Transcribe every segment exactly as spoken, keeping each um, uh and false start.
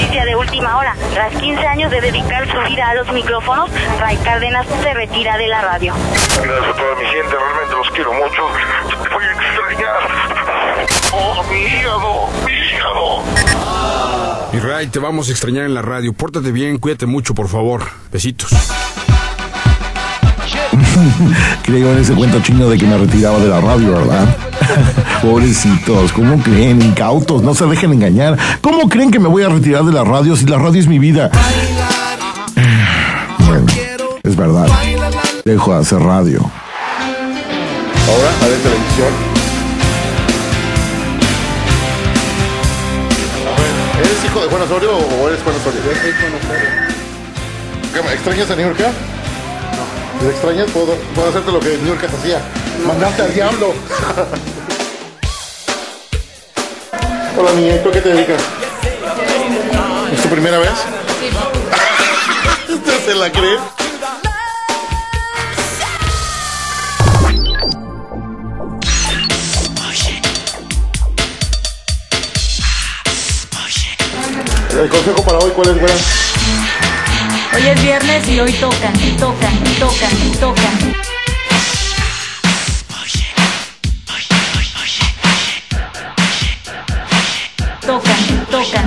noticia de última hora. Tras quince años de dedicar su vida a los micrófonos, Ray Cárdenas se retira de la radio. Gracias a toda mi gente, realmente los quiero mucho. Te voy a extrañar. Oh, mi hígado, mi hígado. Y Ray, te vamos a extrañar en la radio. Pórtate bien, cuídate mucho, por favor. Besitos. Creo en ese cuento chino de que me retiraba de la radio, ¿verdad? Pobrecitos, ¿cómo creen? Incautos, no se dejen engañar. ¿Cómo creen que me voy a retirar de la radio si la radio es mi vida? Bueno, es verdad. Dejo de hacer radio. Ahora, a ver televisión. A ver, ¿eres hijo de Juan Osorio o eres Juan Osorio? Yo soy Juan Osorio. ¿Qué, me extrañas a Niurka? ¿Te extrañas? ¿Puedo, puedo hacerte lo que Niurka te hacía? No. Mandarte al diablo. Hola, niña, ¿y tú a qué te dedicas? ¿Es tu primera vez? Sí. ¿Usted se la cree? El consejo para hoy, ¿cuál es, güey? Hoy es viernes y hoy tocan, y tocan, y tocan, y tocan. Tocan, tocan.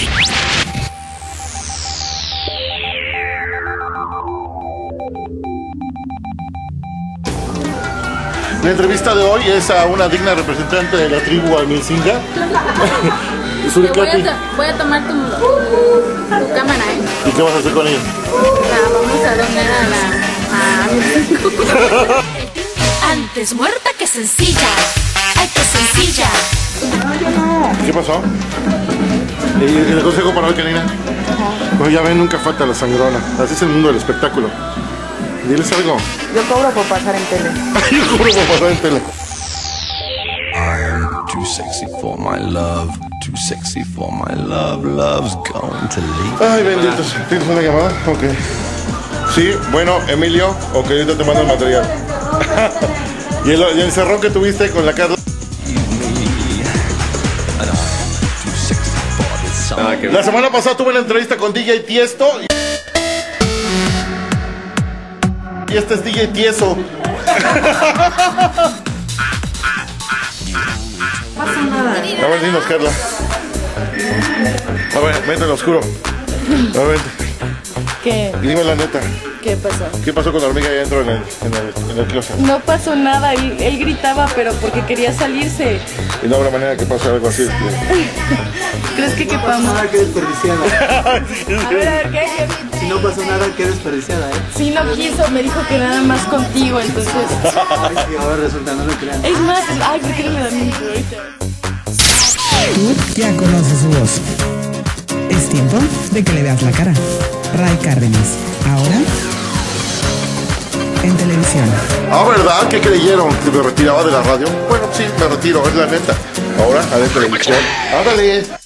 La entrevista de hoy es a una digna representante de la tribu Amilcinga. Voy a, voy a tomar tu, tu, tu cámara, ¿eh? ¿Y qué vas a hacer con ella? La vamos a donar a la... A... Antes muerta que sencilla. Ay, qué sencilla. No, yo no. ¿Qué pasó? ¿Y el consejo para hoy, Karina? Pues ya ven, nunca falta la sangrona. Así es el mundo del espectáculo. Diles algo. Yo cobro por pasar en tele. Yo cobro por pasar en tele. I'm too sexy for my love. Too sexy for my love. Love's going to leave. Ay, benditos. ¿Tienes una llamada? Ok. Sí, bueno, Emilio. Ok, ahorita te mando el material. ¿Y el, y el cerrón que tuviste con la Carla? Ah, la semana pasada tuve una entrevista con D J Tiesto. Y este es D J Tieso. No pasa nada. A ver, dinos, Carla. A ver, vente en lo oscuro. A ver, vente. ¿Qué? Dime la neta. ¿Qué pasó? ¿Qué pasó con la hormiga ahí adentro en el, en el, en el closet? No pasó nada, él, él gritaba, pero porque quería salirse. Y no habrá manera que pase algo así. ¿Crees que quepamos? No pasó nada, qué desperdiciada. A ver, a ver, ¿qué? ¿Qué? Si no pasó nada, qué desperdiciada, ¿eh? Sí, no quiso, me dijo que nada más contigo, entonces... Ay, sí, ahora resulta, no lo crean. Es más, ay, ¿por qué no me da miedo ahorita? Tú ya conoces su voz. Es tiempo de que le veas la cara. Ray Cárdenas, ahora en televisión. Ah, ¿verdad? ¿Qué creyeron? ¿Que me retiraba de la radio? Bueno, sí, me retiro, es la neta. Ahora, a ver televisión. ¡Ándale!